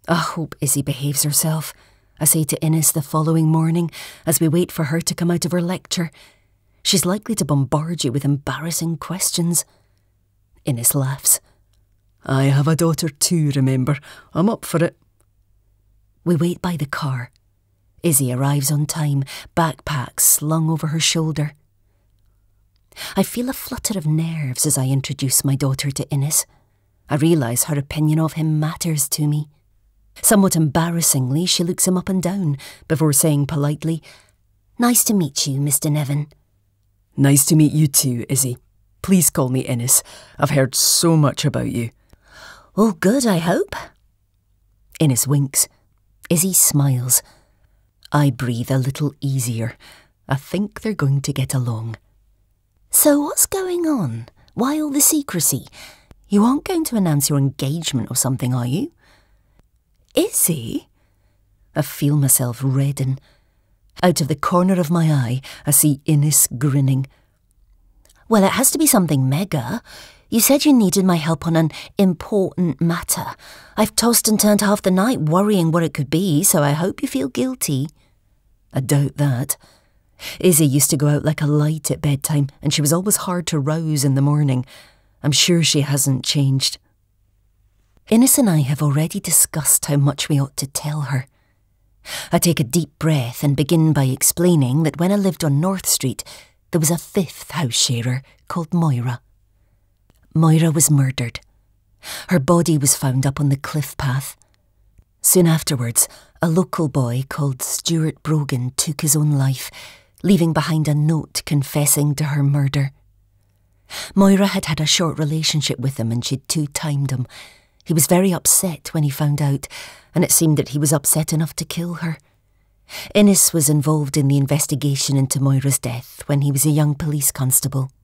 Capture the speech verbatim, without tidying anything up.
I hope Izzy behaves herself, I say to Innes the following morning as we wait for her to come out of her lecture. She's likely to bombard you with embarrassing questions. Innes laughs. I have a daughter too, remember. I'm up for it. We wait by the car. Izzy arrives on time, backpack slung over her shoulder. I feel a flutter of nerves as I introduce my daughter to Innes. I realise her opinion of him matters to me. Somewhat embarrassingly, she looks him up and down before saying politely, Nice to meet you, Mister Nevin. Nice to meet you too, Izzy. Please call me Innes. I've heard so much about you. Oh, good, I hope. Innes winks. Izzy smiles. I breathe a little easier. I think they're going to get along. So what's going on? Why all the secrecy? You aren't going to announce your engagement or something, are you? Izzy? I feel myself redden. Out of the corner of my eye, I see Innes grinning. Well, it has to be something mega. You said you needed my help on an important matter. I've tossed and turned half the night worrying what it could be, so I hope you feel guilty. I doubt that. Izzy used to go out like a light at bedtime, and she was always hard to rouse in the morning. I'm sure she hasn't changed. Innes and I have already discussed how much we ought to tell her. I take a deep breath and begin by explaining that when I lived on North Street, there was a fifth house sharer called Moira. Moira was murdered. Her body was found up on the cliff path. Soon afterwards, a local boy called Stuart Brogan took his own life, leaving behind a note confessing to her murder. Moira had had a short relationship with him and she'd two-timed him. He was very upset when he found out, and it seemed that he was upset enough to kill her. Innes was involved in the investigation into Moira's death when he was a young police constable.